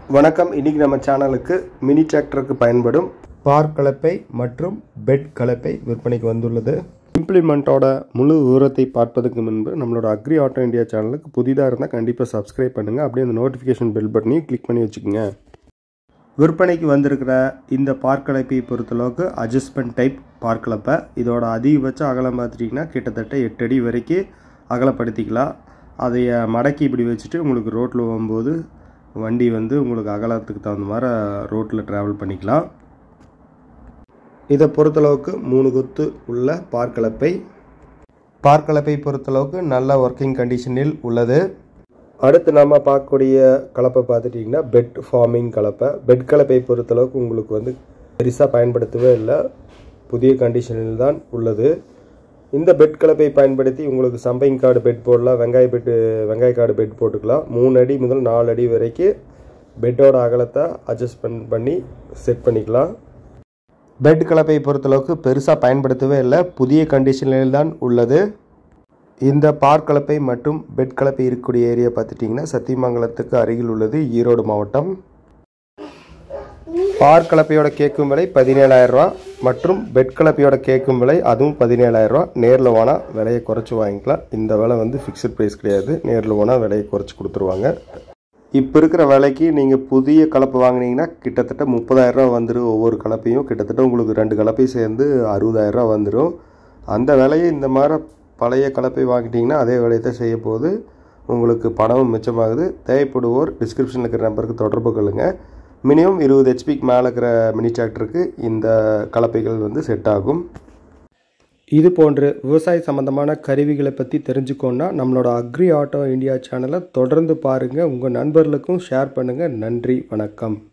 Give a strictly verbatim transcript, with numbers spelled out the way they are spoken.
வணக்கம். இன்றைக்கி நம்ம சேனலுக்கு மினி டிராக்டருக்கு பயன்படும் பார் கலப்பை மற்றும் பெட் கலப்பை விற்பனைக்கு வந்துள்ளது. இம்ப்ளிமெண்ட்டோட முழு விவரத்தை பார்ப்பதற்கு முன்பு நம்மளோட அக்ரி ஆட்டோ இந்தியா சேனலுக்கு புதிதாக இருந்தால் கண்டிப்பாக சப்ஸ்கிரைப் பண்ணுங்கள். அப்படியே அந்த நோட்டிஃபிகேஷன் பெல் பட்டனையும் கிளிக் பண்ணி வச்சுக்கோங்க. விற்பனைக்கு வந்திருக்கிற இந்த பார் கலப்பையை பொறுத்தளவுக்கு அட்ஜஸ்ட்மெண்ட் டைப் பார் கலப்பை. இதோட அதிகபட்ச அகலம் பார்த்துட்டிங்கன்னா கிட்டத்தட்ட எட்டு அடி வரைக்கும் அகலப்படுத்திக்கலாம். அதைய மடக்கி இப்படி வச்சுட்டு உங்களுக்கு ரோட்டில் போகும்போது வண்டி வந்து உங்களுக்கு அகலத்துக்கு தகுந்த மாதிரி ரோட்டில் ட்ராவல் பண்ணிக்கலாம். இதை பொறுத்தளவுக்கு மூணு கொத்து உள்ள பார் கலப்பை. பார் கலப்பை பொறுத்தளவுக்கு நல்ல ஒர்க்கிங் கண்டிஷனில் உள்ளது. அடுத்து நம்ம பார்க்கக்கூடிய கலப்பை பார்த்துட்டிங்கன்னா பெட் ஃபார்மிங் கலப்பை. பெட் கலப்பை பொறுத்தளவுக்கு உங்களுக்கு வந்து பெருசாக பயன்படுத்தவே இல்லை, புதிய கண்டிஷனில் தான் உள்ளது. இந்த பெட் கலப்பை பயன்படுத்தி உங்களுக்கு சம்பைங் கார்டு பெட் போடலாம், வெங்காய பெட்டு வெங்காய கார்டு பெட் போட்டுக்கலாம். மூணு அடி முதல் நாலு அடி வரைக்கும் பெட்டோட அகலத்தை அட்ஜஸ்ட்மெண்ட் பண்ணி செட் பண்ணிக்கலாம். பெட் கலப்பை பொறுத்தளவுக்கு பெருசாக பயன்படுத்தவே இல்லை, புதிய கண்டிஷனில் தான் உள்ளது. இந்த பார் கலப்பை மற்றும் பெட் கலப்பை இருக்கக்கூடிய ஏரியா பார்த்துட்டிங்கன்னா சத்தியமங்கலத்துக்கு அருகில் உள்ளது, ஈரோடு மாவட்டம். பார் கலப்பையோட கேட்கும் விலை பதினேழாயிரம் ரூபா மற்றும் பெட் கலப்பையோட கேட்கும் விலை அதுவும் பதினேழாயிரம் ரூபா. நேரில் போனால் விலையை குறைச்சி வாங்கிக்கலாம். இந்த விலை வந்து ஃபிக்ஸட் ப்ரைஸ் கிடையாது, நேரில் போனால் விலையை குறைச்சி கொடுத்துருவாங்க. இப்போ இருக்கிற விலைக்கு நீங்கள் புதிய கலப்பை வாங்கினீங்கன்னா கிட்டத்தட்ட முப்பதாயிரம் ரூபா வந்துடும். ஒவ்வொரு கலப்பையும் கிட்டத்தட்ட உங்களுக்கு ரெண்டு கலப்பை சேர்ந்து அறுபதாயிரம் ரூபா வந்துடும். அந்த விலையை இந்த மாதிரி பழைய கலப்பை வாங்கிட்டிங்கன்னா அதே விலையை தான் செய்ய போகுது. உங்களுக்கு பணமும் மிச்சமாகுது. தேவைப்படுவோர் டிஸ்கிரிப்ஷனில் இருக்கிற நம்பருக்கு தொடர்பு கொள்ளுங்கள். மினிமம் இருபது ஹெச்பிக்கு மேலே இருக்கிற மினி டிராக்டருக்கு இந்த கலப்பைகள் வந்து செட் ஆகும். இது போன்று விவசாய சம்பந்தமான கருவிகளை பற்றி தெரிஞ்சுக்கோன்னா நம்மளோட அக்ரி ஆட்டோ இந்தியா சேனலை தொடர்ந்து பாருங்கள். உங்கள் நண்பர்களுக்கும் ஷேர் பண்ணுங்கள். நன்றி, வணக்கம்.